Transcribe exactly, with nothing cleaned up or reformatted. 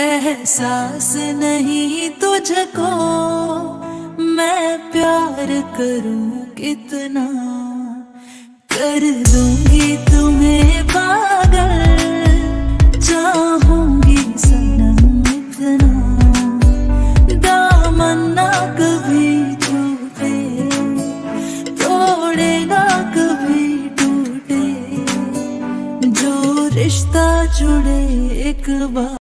एहसास नहीं तुझको मैं प्यार करूं कितना, कर दूंगी तुम्हें पागल, चाहूंगी सनम इतना। दामन ना कभी टूटे, तोड़े ना कभी टूटे, जो रिश्ता जुड़े एक बार।